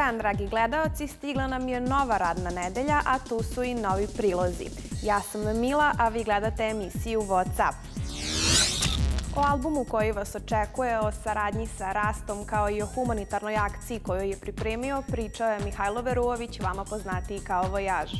dan, dragi gledaoci, stigla nam je nova radna nedelja, a tu su i novi prilozi. Ja sam Mila, a vi gledate emisiju What's Up. O albumu koji vas očekuje, o saradnji sa Rastom, kao i o humanitarnoj akciji koju je pripremio, pričao je Mihajlo Veruović, vama poznatiji kao Vojaž.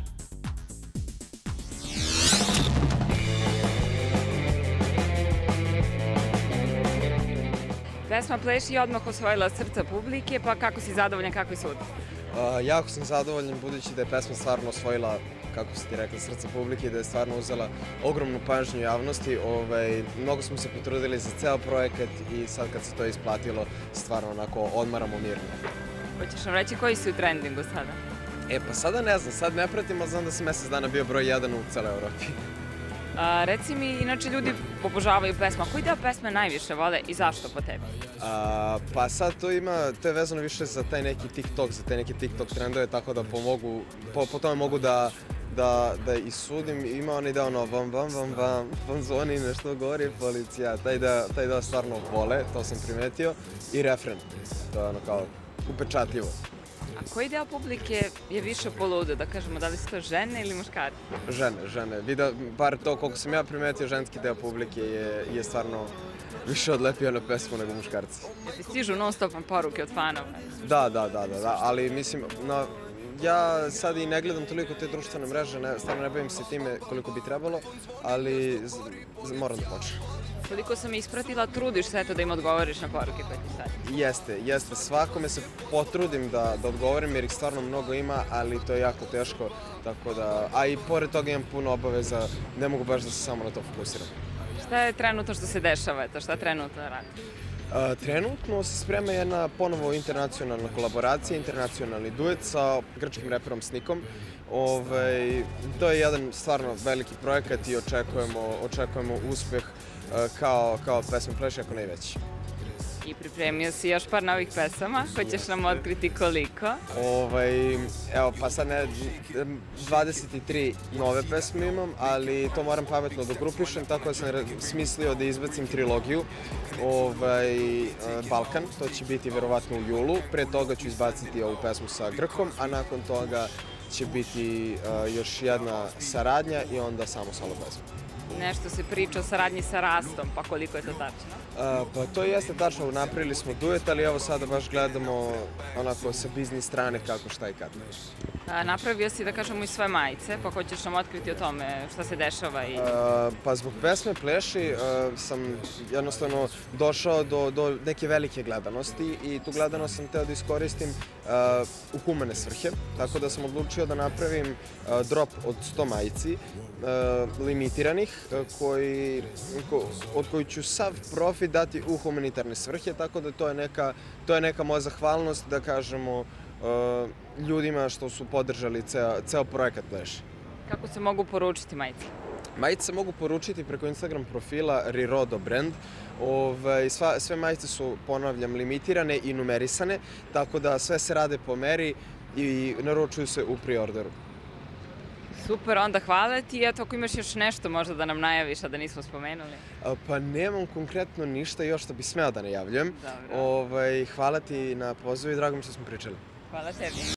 Pesma Pleši je odmah osvojila srca publike, pa kako si zadovoljan, kakvi su utisak? Jako sam zadovoljan budući da je pesma stvarno osvojila, kako si ti rekla, srca publike i da je stvarno uzela ogromnu pažnju javnosti. Mnogo smo se potrudili za ceo projekat i sad kad se to isplatilo, stvarno onako odmaramo mirno. Hoćeš nam reći koji si u trendingu sada? Pa sada ne znam, sad ne pratim, ali znam da sam mesec dana bio broj 1 u celoj Evropi. Reci mi, inače ljudi obožavaju pesmu. Koji deo pesme najviše vole i zašto po tebi? Pa sad to je vezano više za taj neki TikTok, za te neke TikTok trendove, tako da po tome mogu da i sudim. Ima onaj deo ono vam zvoni, nešto govori policija, taj deo stvarno vole, to sam primetio, i refren, to je ono kao upečatljivo. A koji deo publike je više poludo, da kažemo, da li su to žene ili muškarci? Žene. Bar to koliko sam ja primetio, ženski deo publike je stvarno više odlepio na pesmu nego muškarci. Ti stižu non-stop poruke od fanova? Da, ali mislim, ja sad i ne gledam toliko te društvene mreže, stvarno ne bavim se time koliko bi trebalo, ali moram da počnem. Koliko sam ispratila, trudiš se da im odgovoriš na poruke koje ti stavljaju? Jeste. Svakome se potrudim da odgovorim jer ih stvarno mnogo ima, ali to je jako teško, tako da, a i pored toga imam puno obaveza, ne mogu baš da se samo na to fokusiram. Šta je trenutno što se dešava, šta trenutno radi? Trenutno se sprema jedna ponovo internacionalna kolaboracija, internacionalni duet sa grčkim reperom Snikom. To je jedan stvarno veliki projekat i očekujemo uspeh kao pesma Pleši, ako ne i veći. I pripremio si još par novih pesama, hoćeš nam otkriti koliko? Evo, pa sad 23 nove pesme imam, ali to moram pametno da grupišem, tako da sam smislio da izbacim trilogiju. Balkan, to će biti verovatno u julu, pre toga ću izbaciti ovu pesmu sa Grkom, a nakon toga će biti još jedna saradnja i onda samo solo pesma. Nešto se priča o saradnji sa Rastom, pa koliko je to tačno? Pa to jeste tačno, napravili smo duet, ali evo sada baš gledamo onako sa biznis strane kako, šta i kad. Napravio si, da kažemo, i sve majice, pa hoćeš nam otkriti o tome šta se dešava i... Pa zbog pesme Pleši sam jednostavno došao do neke velike gledanosti i tu gledanost sam teo da iskoristim u humane svrhe, tako da sam odlučio da napravim drop od 100 majici, limitiranih, od koji ću sav profit dati u humanitarne svrhe, tako da to je neka moja zahvalnost, da kažemo, ljudima što su podržali ceo projekat Pleši. Kako se mogu poručiti majice? Majice se mogu poručiti preko Instagram profila Rirodo brand. Sve majice su, ponavljam, limitirane i numerisane, tako da sve se rade po meri i naručuju se u preorderu. Super, onda hvala ti. Eto, ako imaš još nešto možda da nam najaviš, a da nismo spomenuli. Pa nemam konkretno ništa još što bi smeo da najavljujem. Dobro. Hvala ti na pozivu i drago mi što smo pričali. Hvala tebi.